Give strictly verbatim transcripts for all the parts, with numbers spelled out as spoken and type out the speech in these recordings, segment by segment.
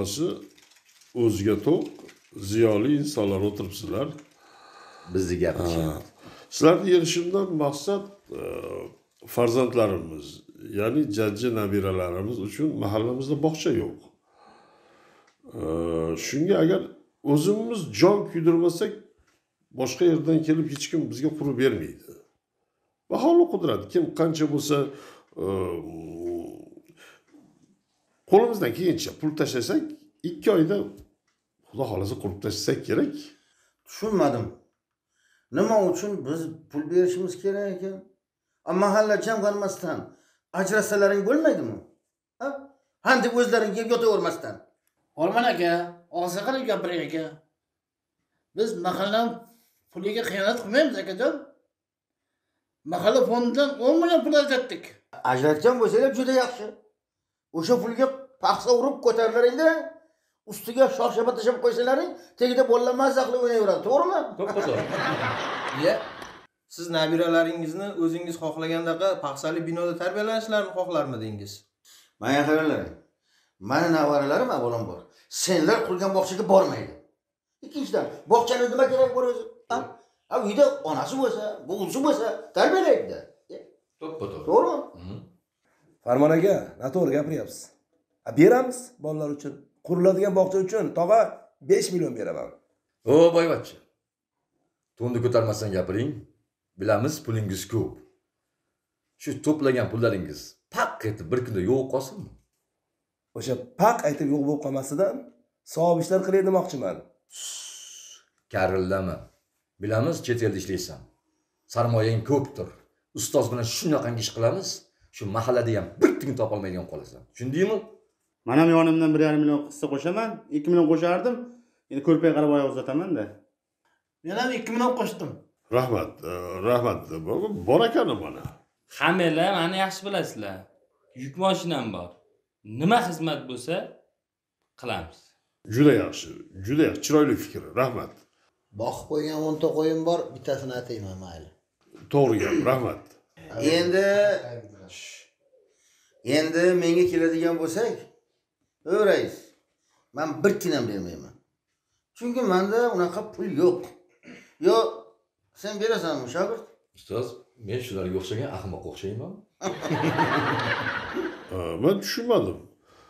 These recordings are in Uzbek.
boshqasi o'ziga to'q ziyoli insonlar o'tiribsizlar. Bizni gapirishamiz. Sizlarni yig'ishimdan maqsad farzandlarimiz, ya'ni jajji nabiralarimiz uchun mahallamizda bog'cha yo'q. Shunga agar o'zimiz jon kuydirmasak, boshqa yerdan kelib hech kim bizga qurib bermaydi. Baholi qudrat, kim qancha bo'lsa qo'limizdan kelgancha pul tashlasak, ikki oyda xudo xolasa qurib tashlasak kerak. Tushunmadim. Nima uchun biz pul berishimiz kerak ekan? Mahalla jamg'armasdan ajrasalaring bo'lmaydimi? Ha? Handib o'zlaring yeb yotavermasdan. Olman aka, og'zi qilib gapiring aka. Biz mahalla puliga xiyonat qilmaymiz akajon. Mahalla fondidan o'n million pul ajratdik. Ajratgan bo'lsanglar juda yaxshi. O'sha pulga paxsa urib ko'tarilaringda, ustiga shox-shabat tashab qo'ysalaring, tagida bolalar mazza qilib o'ynayveradi, to'g'rimi? To'ppa-to'g'ri. Iya. Siz nabiralaringizni o'zingiz xohlagandaqa paxsali binoda tarbiyalanishlarini xohlarmidingiz? Mana qaranglar. Mani navaralarim avvalambor senlar qurgan bog'chaga bormaydi. Ikkinchidan, bog'chani nima kerak bor o'zi? Ha? Ha, uyda onasi bo'lsa, buvisi bo'lsa tarbiyalaydi. To'ppa-to'g'ri. To'g'rimi? Farmon aka, noto'g'ri gapiryapsiz. Beramiz bolalar uchun. Quriladigan bog'cha uchun tog'a besh million beraman. O, boyvachcha. To'nni ko'tarmasdan gapiring. Bilamiz pulingiz ko'p. Shu to'plagan pullaringiz paq etib bir kunda yo'q qolsinmi? O'sha paq aytib yo'q bo'lib qolmasidan savob ishlar qilay demoqchiman. Karillama. Bilamiz chet elda ishlaysan. Sarmoyang ko'pdir. Ustoz bilan shunaqangi ish qilamiz, shu mahallada ham bir tiyin topa olmaydigan qolasan. Tushundingmi? Men ham yonimdan bir yarim million qissa qo'shaman, ikki million qo'shardim. Endi ko'rpay qarab oyoq uzataman-da. Men ham ikki million qo'shdim. Rahmat, rahmat. Bor ekan mana. Hammalar meni yaxshi bilasizlar. Yuk mashinam bor. Nima xizmat bo'lsa qilamiz. Juda yaxshi, juda yaxshi, chiroyli fikr. Rahmat. Boqib qo'ygan o'n ta qo'yim bor, bittasini atayman mayli. To'g'ri gap, rahmat. Endi Endi menga keladigan bo'lsak, "Ey rais, men bir tinam bermayman. Chunki menda unaqa pul yo'q." Yo, sen berasanmi, shogird? Ustoz, men shularga o'xshagan ahmoq o'xshayman. Men tushunmadim.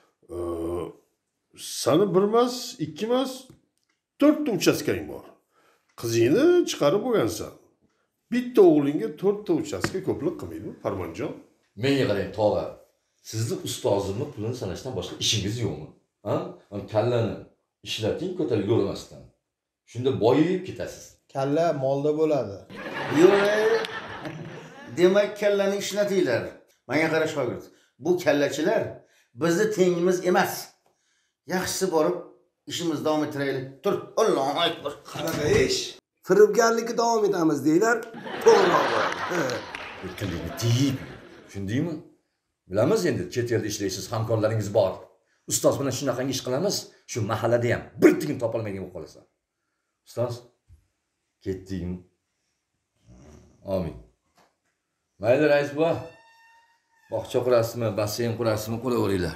Sani bir emas, ikki emas, to'rtta uchastkang bor. Qizingni chiqarib bo'lgansan. Bitta o'g'lingga to'rtta uchastka ko'plik qilmaydi, Farmonjon. Menga qarang, tog'a. Sizni ustozimni pulini sanashdan boshqa ishingiz yo'qmi? Ha? Men kallani ishlating ko'tarib yurmasdan. Shunda boyib ketasiz. Kalla molda bo'ladi. Yo'q. Demak, kallani ishlatinglar. Menga qara shogird. Bu kallachilar bizni tengimiz emas. Yaxshisi borib ishimizni davom ettiraylik. Tur, Allohu akbar. Qanaqa ish? Firibgarlikka davom etamiz deylar. To'g'ri. Tilingni tiyib. Tushundingmi? Bilamiz endi chet elda ishlaysiz, hamkorlaringiz bor. Ustoz bilan shunaqangi ish qilamiz, shu mahallada ham bir tiyin topa olmaydigan bo'lib qolasan. Ustoz, ketdingmi? Amin. Mayli rais buva. Bog'cha qurasizmi, basseyn qurasizmi, quraveringlar.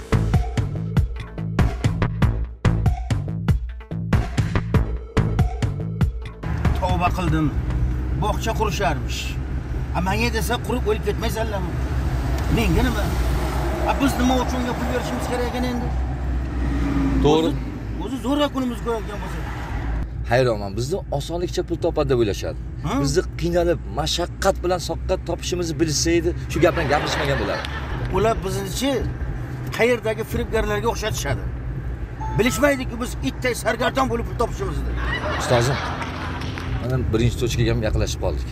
Tavba qildim. Bog'cha qurisharmish. Menga desa qurib o'lib ketmaysanlarmi? Menga nima? Biz nima uchun pul berishimiz kerak ekan endi? To'g'ri. O'zi zo'rg'a kunimiz ko'radigan bo'lsa. Hayronman, bizni osonlikcha pul topadi deb o'ylashadi. Bizni qiynalib, mashaqqat bilan soqqat topishimizni bilsaydi, shu gap bilan gapirishmagan bo'lardi. Ular bizni-chi qayerdagi firibgarlarga o'xshatishadi. Bilishmaydi-ku biz itday sargardon bo'lib pul topishimizni. Ustozim, mana birinchi tochkaga ham yaqinlashib qoldik.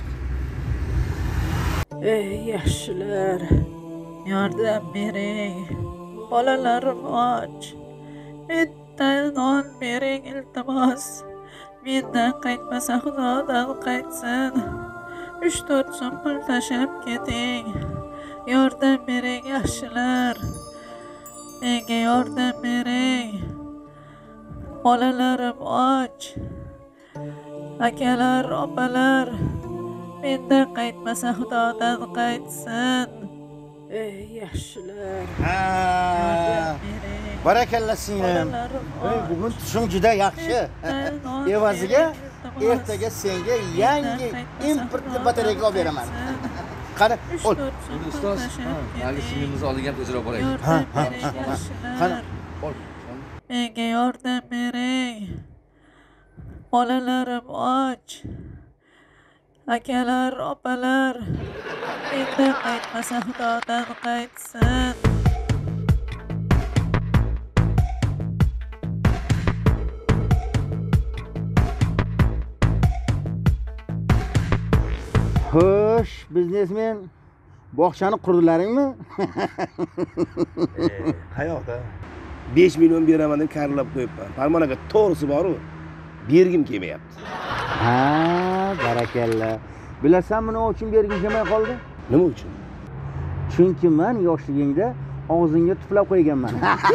Ey yaxshilar, yordam bering. Bolalarim och. Bitta non bering iltimos. Mendan qaytmasa Xudodan qaytsin. uch to'rt so'm pul tashab keting. Yordam bering yaxshilar. Menga yordam bering. Bolalarim och. Akalar, opalar, mendan qaytmasa Xudodan qaytsin. Ey yaxshilar. Ha. Barakalla singlim. Ey, bugun tushum juda yaxshi. Evaziga ertaga senga yangi importli batareyka olib beraman. Qani, ol. Ustoz, hali singlimizni oldiga ham o'zaro boraylik. Ha, ha, ha. Qani, ol. Menga yordam bering. Bolalarim och. Akalar, opalar. Mendan qaytmasa Xudodan qaytsin. Xo'sh, biznesmen, bog'chani qurdilaringmi? Qayoqda? besh million beraman deb karlab qo'yibman. Farmonaga to'g'risi bor-ku, bergim kelmayapti. Ha, barakalla. Bilasanmi nima uchun bergim kelmay qoldi? Nima uchun? Chunki men yoshligingda og'zingga tuflab qo'yganman.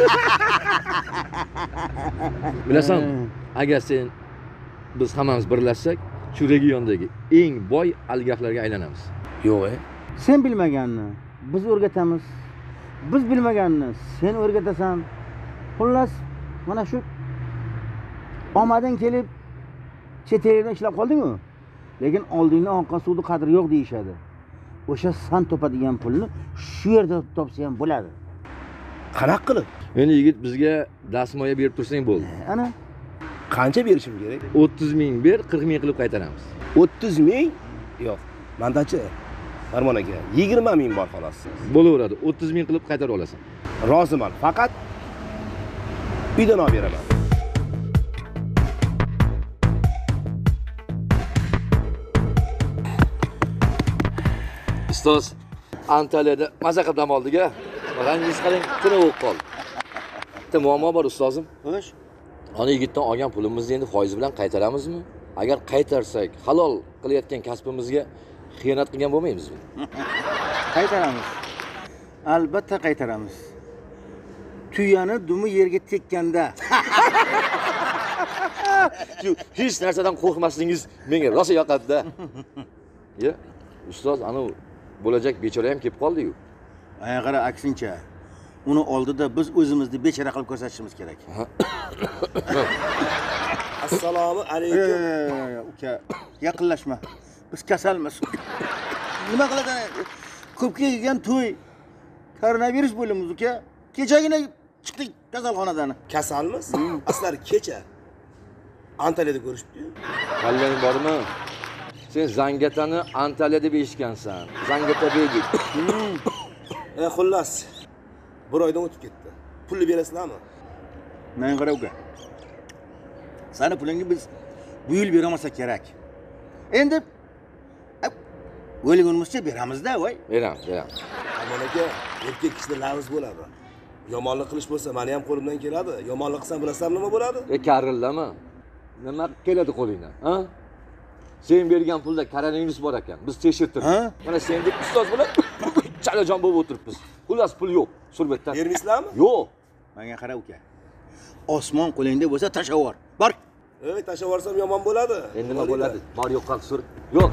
Bilasanmi, agar sen biz hammamiz birlashsak, shu regiondagi eng boy oligarxlarga aylanamiz. Yo'q, e. Sen bilmaganni biz o'rgatamiz. Biz bilmaganni sen o'rgatasan. Xullas, mana shu omading kelib chet elda ishlab qolding-ku. Lekin oldingdan oqqan suvning qadri yo'q deyishadi. O'sha san topadigan pulni shu yerda topsa ham bo'ladi. Qanaqa qilib? Endi yigit bizga dastmoya berib tursang bo'ldi. Ana Qancha berishim kerak? o'ttiz ming ber, qirq ming qilib qaytaramiz. o'ttiz ming? Yo'q. Mandachi. Farmon aka, yigirma ming bor xolos. Bo'laveradi. o'ttiz ming qilib qaytarib olasan. Roziman, faqat uydan olib beraman. Ustoz, Antaliyada maza qilib dam oldik-a. Rangingiz qarang, tiniq bo'lib qoldi. Bitta muammo bor ustozim. xo'sh. Ana yigitdan olgan pulimizni endi foiz bilan qaytaramizmi? Agar qaytarsak, halol qilayotgan kasbimizga xiyonat qilgan bo'lmaymizmi? Qaytaramiz. Albatta qaytaramiz. Tuyani dumi yerga tekkanda. Shu hech narsadan qo'rqmasligingiz menga rosa yoqadi-da. Ya, ustoz, ana bo'lajak bechora ham kelib qoldi-ku. Aya qara, aksincha. Uni oldida biz o'zimizni bechora qilib ko'rsatishimiz kerak. Assalomu alaykum. Uka, yaqinlashma. Biz kasalmiz. Nima qiladi? Ko'pga yegan to'y. Koronavirus bo'limiz, uka. Kechagina chiqdik kasalxonadan. Kasalmiz? Aslari kecha Antaliyada ko'rishibdi-yu. Qallang bormi? Sen Zangatani Antaliya deb eshitgansan. Zangata deydi. E, xullas. Bir oydan o'tib ketdi. Pulni berasizlarmi? Men qara uka. Sani pulingni biz bu yil beramasak kerak. Endi o'ylaganimizcha beramiz-da, voy. Beramiz, beramiz. Farmon aka, erkak kishida lafz bo'ladi. Yomonlik qilish bo'lsa, meni ham qo'limdan keladi. Yomonlik qilsam bilasizmi nima bo'ladi? E, karillama. Nima keladi qo'lingdan, ha? Sen bergan pulda koronavirus bor ekan. Biz tekshirtirdik. Mana sen deb ustoz bilan chalajon bo'lib o'tiribmiz. Xullas pul yo'q. Surbetdan. Bermaysizlarmi? Yo'q. Menga qara uka. Osmon qo'lingda bo'lsa tashavor. Bor. Ey, tashavvorsam yomon bo'ladi. Endi nima bo'ladi? Bor yo'qqa sur. Yo'q.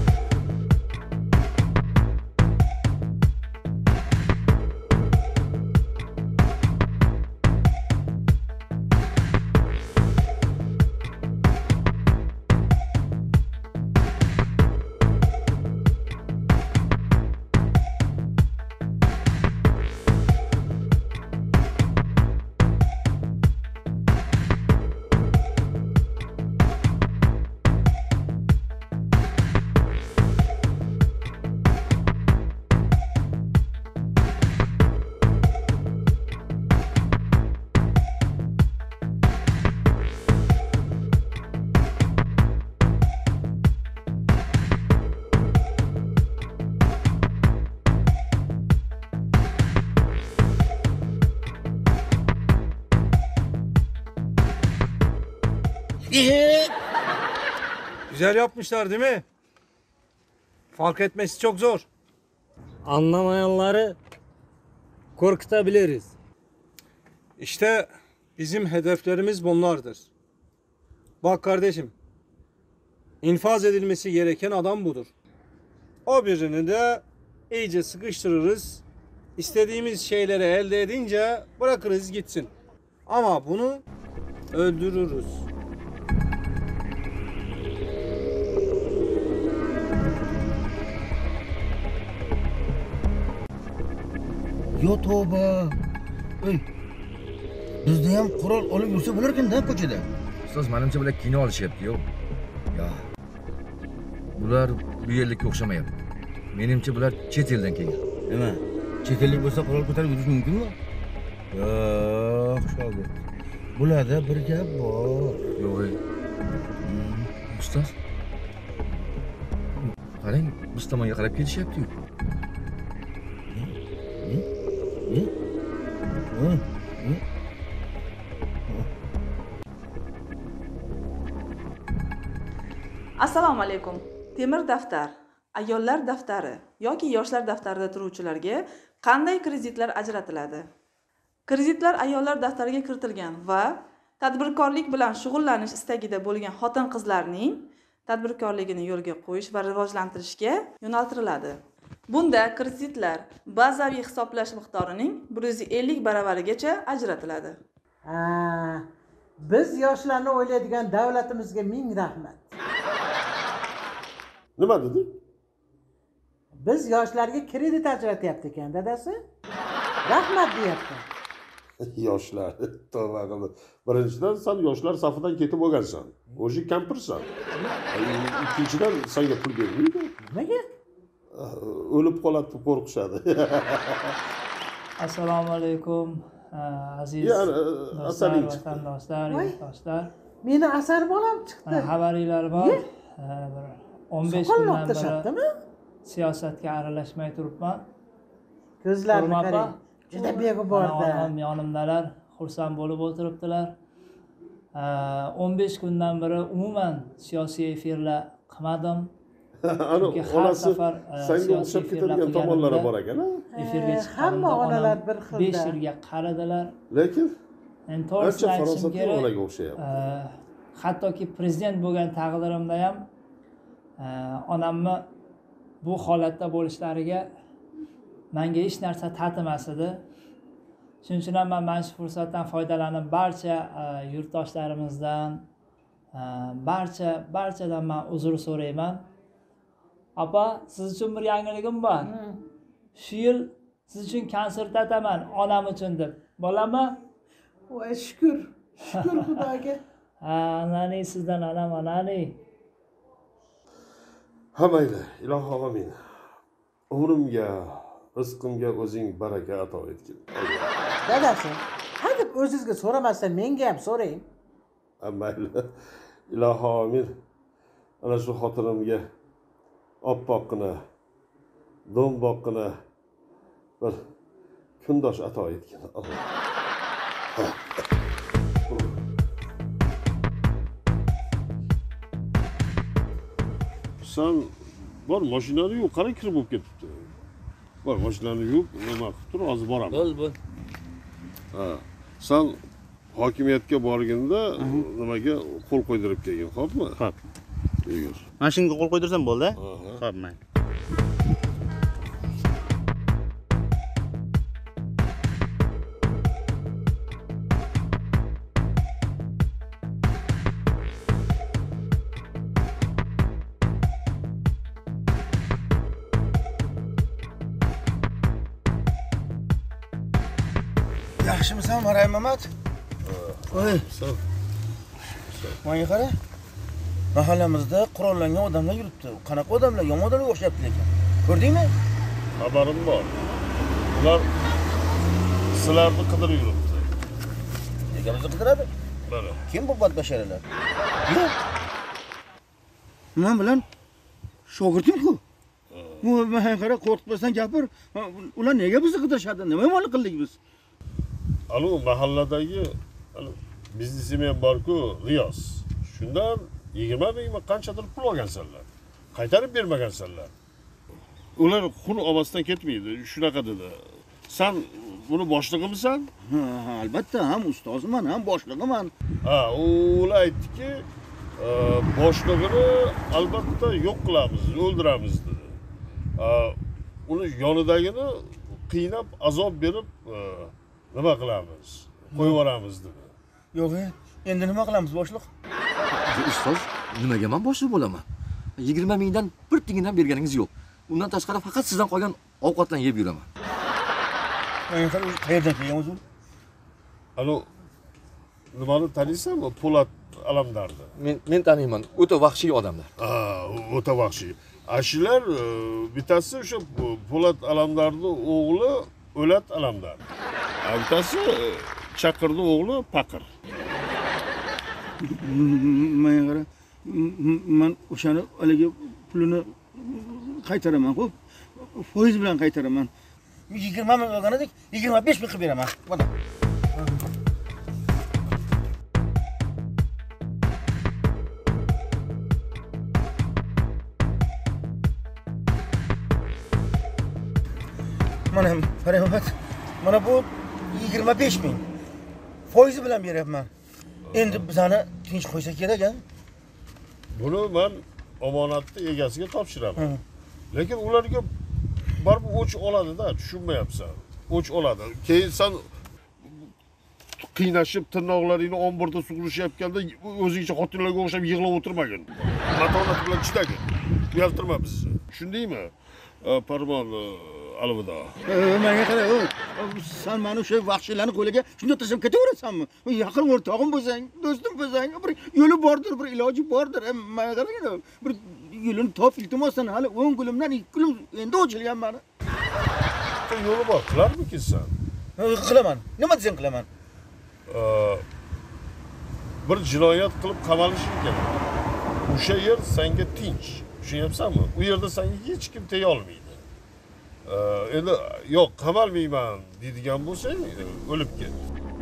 Güzel yapmışlar değil mi? Fark etmesi çok zor. Anlamayanları korkutabiliriz. İşte bizim hedeflerimiz bunlardır. Bak kardeşim, infaz edilmesi gereken adam budur. O birini de iyice sıkıştırırız. İstediğimiz şeyleri elde edince bırakırız gitsin. Ama bunu öldürürüz. Yo tövbe. Ey. Bizda ham qurol olib yursa bo'larkan-da ko'chada. Ustoz, menimcha bular kino olishyapti-yu. Ya. Bular bu yerlikka o'xshamayapti. Menimcha bular chet eldan kelgan. Nima? Chet ellik bo'lsa qurol ko'tarib yurish mumkinmi? Yo'q, shogird. Bularda bir gap bor. Yo'q. Ustoz. Qarang, biz tomonga qarab kelishyapti-yu. Assalomu alaykum. Temir daftar, ayollar daftari yoki yoshlar daftarida turuvchilarga qanday kreditlar ajratiladi? Kreditlar ayollar daftariga kiritilgan va tadbirkorlik bilan shug'ullanish istagida bo'lgan xotin-qizlarning tadbirkorligini yo'lga qo'yish va rivojlantirishga yo'naltiriladi. Bunda kreditlar bazaviy hisoblash miqdorining bir yuz ellik baravarigacha ajratiladi. Ha, biz yoshlarni o'ylaydigan davlatimizga ming rahmat. Nima dedik? Biz yoshlarga kredit ajratyapti ekan, dadasi. Rahmat deyapti. Yoshlar, tavba qildi. Birinchidan sen yoshlar safidan ketib olgansan. O'zi kampirsan. Ikkinchidan senga pul bermaydi. Nimaga? O'lib qoladi deb qo'rqishadi. Assalomu alaykum aziz do'stlar, vatandoshlar, yurtdoshlar. Meni asar bolam chiqdi. Xabaringlar bor. o'n besh kundan beri siyosatga aralashmay turibman. Ko'zlarini qarang. Juda beg'uborda. Yonimdalar, xursand bo'lib o'tiribdilar. o'n besh kundan beri umuman siyosiy efirlar qilmadim. Chunki har safar senga o'xshab ketadigan tomonlari bor ekan. Efirga chiqqanda hamma onalar bir xilda. besh yilga qaradilar. Lekin endi to'g'risini aytishim kerak. onaga o'xshayapti. Hattoki prezident bo'lgan taqdirimda ham onamni bu holatda bo'lishlariga menga hech narsa tatimas edi. Shuning uchun ham men mana shu fursatdan foydalanib barcha yurtdoshlarimizdan, barcha barchadan men uzr so'rayman. Opa, siz uchun bir yangiligim bor. Shu yil siz uchun konsert aytaman, onam uchun deb. Bo'ladimi? Voy shukr. Shukr Xudoga. Ha, anani sizdan onam onani. Ha mayli, iloho amin. Umrimga, rizqimga o'zing baraka ato etgin. Dadasi, hadeb o'zingizga so'ramasdan menga ham so'rang. Ha mayli. Iloho amin. Ana shu xotinimga oppoqqina, do'mboqqina bir kundosh ato etgin. Alloh. Sen bor mashinani yo'q, qara kirib bo'lib ketibdi. Bor mashinani yo'q, nima qilib tur, hozir boraman. Bo'l, bo'l. Ha, sen hokimiyatga borganda nimaga qo'l qo'ydirib kelgin, xo'pmi? Xo'p. Yur. Mashinaga qo'l qo'ydirsam bo'ldi? Xo'p, mayli. Yaxshimisan, Maray Mamat? Voy, sog'. Menga qara. Mahallamizda qurollangan odamlar yuribdi. Qanaqa odamlar? Yomon odamlarga o'xshabdi lekin. Ko'rdingmi? Xabarim bor. Ular sizlarni qidirib yuribdi. Nega bizni qidiradi? Mana. Kim bu badbasharalar? Yo'q. Men bilan shogirdim-ku. Bu menga qara, qo'rqitmasdan gapir. Ular nega bizni qidirishadi? Nima yomonlik qildik biz? Alo, mahalladagi biznesmen bor-ku, G'iyos. Shundan yigirma ming qanchadir pul olgansanlar. Qaytarib bermagansanlar. Ular xun olmasdan ketmaydi, shunaqa dedi. Sen buni boshlig'imisan? Ha, albatta, ham ustozman, ham boshlig'iman. Ha, ular aytdiki, boshlig'ini albatta yo'q qilamiz, o'ldiramiz dedi. Uni yonidagini qiynab, azob berib nima qilamiz? qo'yib yuboramiz dedi. Yo'q, endi nima qilamiz boshliq? Ustoz, nimaga men boshliq bo'laman? yigirma mingdan bir tiyindan berganingiz yo'q. Undan tashqari faqat sizdan qolgan ovqatdan yeb yuraman. Men qayerdan kelgan o'zi? Alo, nimani taniysanmi? Po'lat Alamdarni. Men men taniyman. O'ta vahshiy odamlar. Ha, o'ta vahshiy. Ashular bittasi o'sha Po'lat Alamdarni o'g'li O'lat Alamdar. Bittasi Chaqirni o'g'li Paqir. Men qara, men o'shani haligi pulini qaytaraman, xo'p? Foiz bilan qaytaraman. yigirma ming olgan edik, yigirma besh ming qilib beraman. Mana. Mana Farahmat, mana bu yigirma besh ming. Foizi bilan beryapman. Endi bizani tinch qo'ysa kerak-a? Buni men omonatni egasiga topshiraman. Lekin ularga baribir o'ch oladi-da, tushunmayapsan. O'ch oladi. Keyin sen qiynashib tirnoqlaringni omborda sug'urishayotganda o'zingcha xotinlarga o'xshab yig'lab o'tirmagin. Matonat bilan chidagin. Uyaltirma bizni. Tushundingmi? Parvon alvida. Menga qara, sen mana o'sha vahshiylarni qo'liga shunday tashlab ketaverasanmi? Yaqin o'rtog'im bo'lsang, do'stim bo'lsang, bir yo'li bordir, bir iloji bordir. Menga qaragin, bir yo'lini top, iltimosdan hali o'n gulimdan ikki gulim endi o'chilgan meni. Yo'li bor, qilarmikin sen? Qilaman. Nima desang qilaman. Bir jinoyat qilib qamalishing kerak. O'sha yer senga tinch. Tushunyapsanmi? U yerda senga hech kim tega olmaydi. Endi yo'q, qamalmayman deydigan bo'lsang, o'lib ket.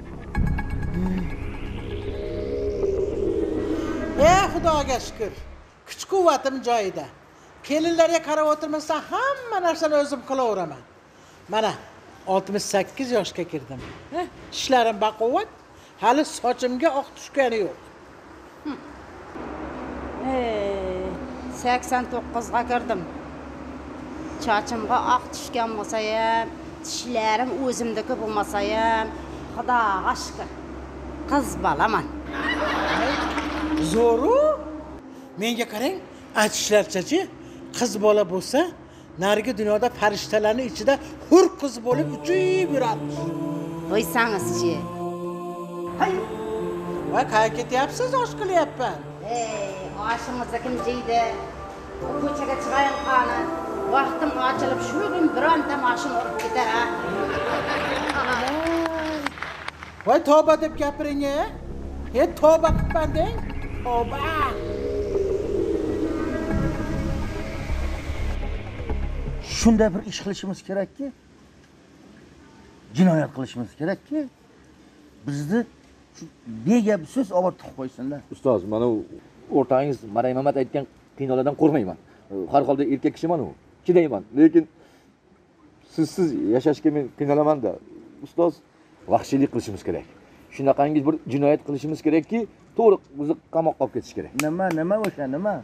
Ey Xudoga shukr. Kuch-quvvatim joyida. Kelinlarga qarab o'tirmasdan hamma narsani o'zim qilaveraman. Mana oltmish sakkiz yoshga kirdim. Ishlarim baquvvat, hali sochimga oq tushgani yo'q. Ey, sakson to'qqizga kirdim. Sochimga oq tushgan bo'lsa ham, tishlarim o'zimdagi bo'lmasa ham, Xudoga shukr. Qiz bolaman. Zo'ru? Menga qarang, aytishlaricha-chi, qiz bola bo'lsa, narigi dunyoda farishtalarning ichida hur qiz bo'lib uchib yuradi. Qo'ysangiz-chi. Hay. Voy, qayerga ketyapsiz? Osh qilyapman. Ey, oshimizni kim jeydi? Ko'chaga chiqayin qani. Vaqtim ochilib shu kun bironta mashina urib ketar ha. Voy, tavba deb gapiring-a. He, tavba qilman deng. Tavba. Shunday bir ish qilishimiz kerakki, jinoyat qilishimiz kerakki, bizni shu begap so'z olib tiqib qo'ysinlar. Ustoz, mana o'rtog'ingiz Maray Mamat aytgan qiynoqlardan qo'rqmayman. Har holda erkak kishiman u. Chidayman, lekin sizsiz yashashga men qiynalaman-da. Ustoz, vahshiylik qilishimiz kerak. Shunaqangi bir jinoyat qilishimiz kerakki, to'liq bizni qamoqqa olib ketish kerak. Nima, nima o'sha, nima?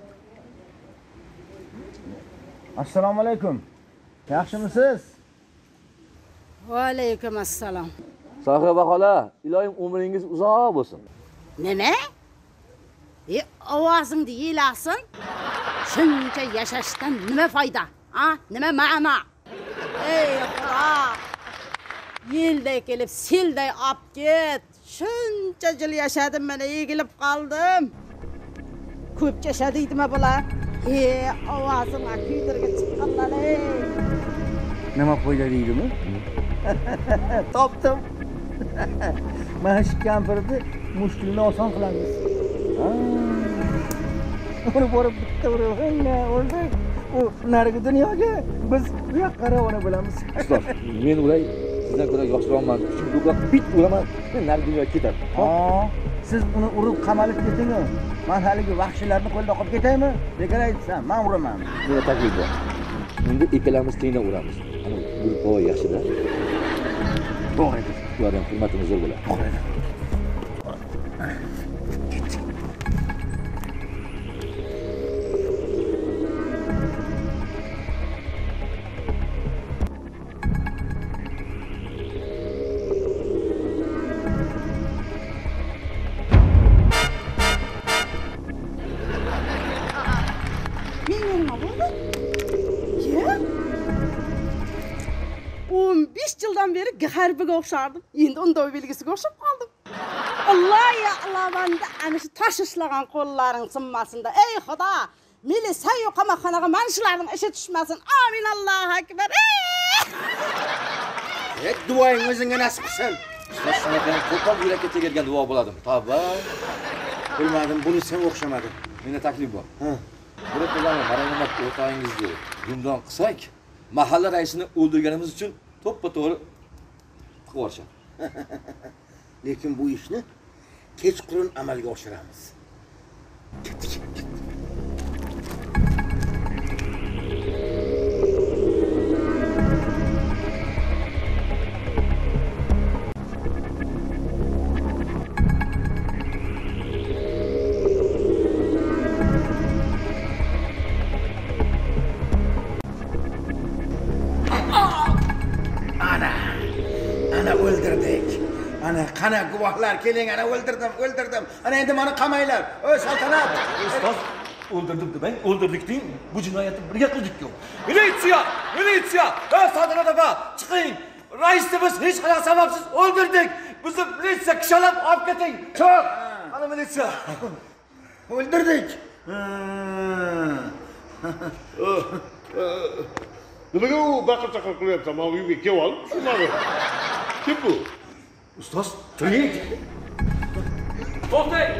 Assalomu alaykum. Yaxshimisiz? Va alaykum assalom. Sohiba xola, iloyim umringiz uzoq bo'lsin. Nima? E, ovozingni yelasin. Shuncha yashashdan nima foyda? Ha? Nima ma'no? Ey Xudo! Yilday kelib, silday olib ket. Shuncha yil yashadim, mana egilib qoldim. Ko'p yashadiydimi bular? E, ovozim akuydirga chiqqanlar. Nima foyda deydimi? Topdim. Mana shu kampirni mushkulini oson qilamiz. Uni borib bitta urg'anga o'ldik. U narigi dunyoga biz bu yoqqa ravona bo'lamiz. Ustoz, men ulay sizdan ko'ra yoshroqman. Chunki ko'proq bit uraman, narigi dunyoga ketadi. Ha, siz uni urib qamalib keting-ku. Men haligi vahshiylarni qo'lda qolib ketaymi? Bekor aytsan, men uraman. Meni taklif bor. Endi ikkalamiz tengdan uramiz. Ana bu yaxshi-da. To'g'ri. Ulardan hurmatimiz zo'r bo'ladi. To'g'ri. nima bo'ldi? Ye? o'n besh yildan beri g'arbiga o'xshardim. Endi unda belgisiga o'xshab qoldim. Alloh ya alavanda ana shu tosh ishlagan qo'llaring sinmasin-da. Ey Xudo, militsiya qamoqxonaga mana shularning ishi tushmasin. Amin Allohu akbar. Ey, duoing o'zingga nasib qilsin. Shunaqa qo'pol yurakka tegadigan duo bo'ladimi? Tavba. Bilmadim, buni sen o'xshamading. Menda taklif bor. Ha. Bir to'lani Maromat o'rtog'ingizni gumdon qilsak, mahalla raisini o'ldirganimiz uchun to'ppa-to'g'ri qilib yuborishadi. Lekin bu ishni kechqurun amalga oshiramiz. Ketdik. Ana qana guvohlar keling, ana o'ldirdim, o'ldirdim. Ana endi meni qamanglar. Ey saltanat, ustoz o'ldirdim demang, o'ldirdik deng. Bu jinoyatni birga qildik-ku. Militsiya, militsiya! Ey saltanat aka, chiqing. Raisni biz hech qanaqa sababsiz o'ldirdik. Bizni militsiya kishalab olib keting. Chiq. Ana militsiya. O'ldirdik. Nimaga u baqir-chaqir qilyapsan? Men uyga kelib olib, tushunmadi. Kim bu? Ustoz, tirik. To'xtang.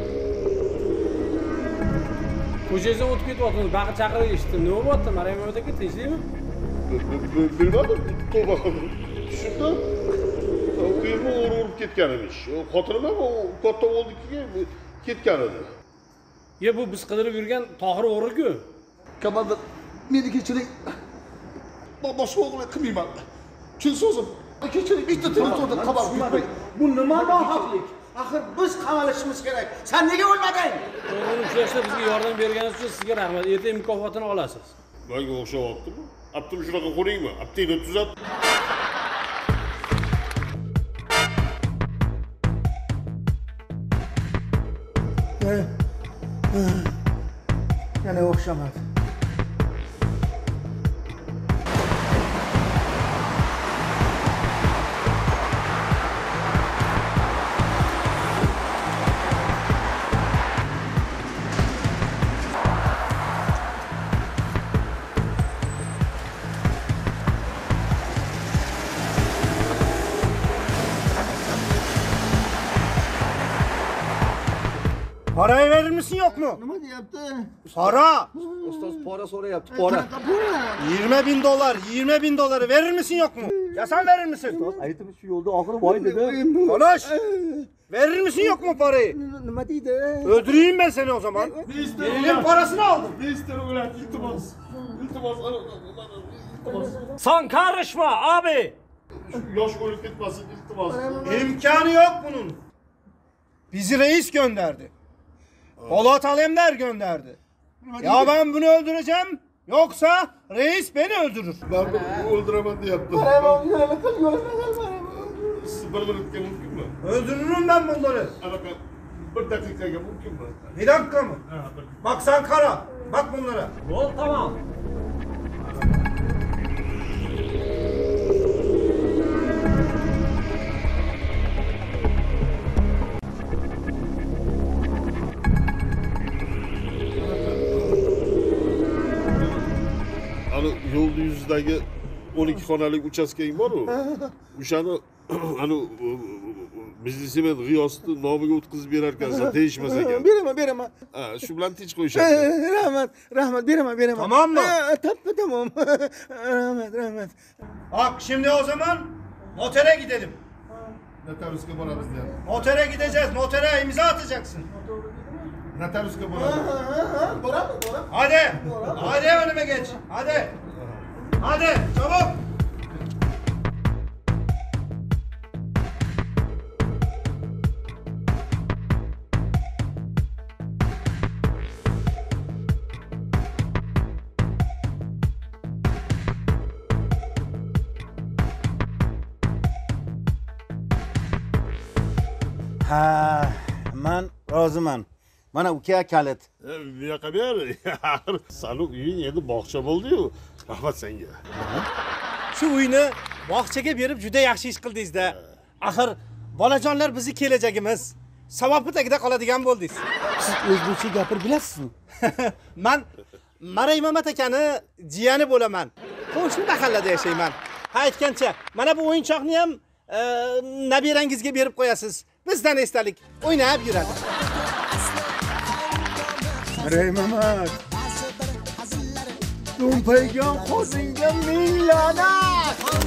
Ko'changizdan o'tib ketyapsiz. Baqir chaqirib eshitdim. Nima bo'lyapti? Maryam aka, tinchlikmi? Bilmadim. Tavba qildim. Tushundim. Uyimni urib ketgan emish. Xotinim ham katta o'ldikiga ketgan edi. Ye, bu biz qidirib yurgan Tohir o'g'ri-ku. Komandir, meni kechiring. Boshqa o'g'li qilmayman. Chin so'zim. Kechiring, bitta telefonda xabar bermang. Bu nima nohaqlik? Axir biz qamalishimiz kerak. Sen nega o'lmading? O'g'lim ushlashda bizga yordam berganingiz uchun sizga rahmat. Ertaga mukofotini olasiz. Menga o'xshayaptimi? Aptim shunaqa qo'yingmi? Aptingni tuzat. Yana o'xshamadi. Parayı verir misin yok mu? Nima deyapti? Para. Ustoz para so'rayapti, para. yirmi bin dolar, yirmi bin doları verir misin yok mu? Ya sen verir misin? Ustoz, aytib shu yo'lda oxiri voy dedi. Konuş. Verir misin yok mu parayı? Nima deydi? Öldüreyim ben seni o zaman. Elinin parasını aldım. besh tane ulan iltimos. İltimos. İltimos. Sen karışma abi. Yosh o'lib ketmasin, iltimos. İmkanı yok bunun. Bizi reis gönderdi. Polat Alemdar gönderdi. Ya ben bunu öldüreceğim. Yoksa reis beni öldürür. Ben bunu öldüremem diye yaptım. Paramı yo'la qil, yo'la qil. Bir minutga mumkinmi? Öldürürüm ben bunları. Anaqa bir dakikaga mumkinmi? Bir dakika mı? Bak sen kara. Bak bunlara. Ol tamam. Ana yo'l yuzidagi o'n ikki xonalik uchastkang bor-ku. O'shani ana biznesmen G'iyosni nomiga o'tkazib berar ekansan, tegishmas ekan. Beraman, beraman. Ha, shu bilan tinch qo'yishadi. Rahmat, rahmat, beraman, beraman. Tamam mı? Tamam, tamam. Rahmat, rahmat. Bak şimdi o zaman notere gidelim. Notariusga boramiz deyapti. Notere gideceğiz. Notere imza atacaksın. Notariusga boramiz. Boramiz, boramiz. Hadi. Hadi önüme geç. Hadi. Hadi çabuk. Ha, men roziman. Mana uka kalit. E, bu yoqqa ber. Sani uying endi bog'cha bo'ldi-yu. Rahmat senga. Shu uyni bog'chaga berib juda yaxshi ish qildingiz-da. Axir bolajonlar bizni kelajagimiz. Savobni tagida qoladigan bo'ldingiz. Siz o'zbekcha gapirib bilasizmi? Men Maray Mamat akani jiyani bo'laman. Qo'shni mahallada yashayman. Ha aytgancha, mana bu o'yinchoqni ham e, nabirangizga berib qo'yasiz. Bizdan esdalik o'ynab yuradi. Maray Mamat. Do'mpaygan qo'zingga ming la'nat.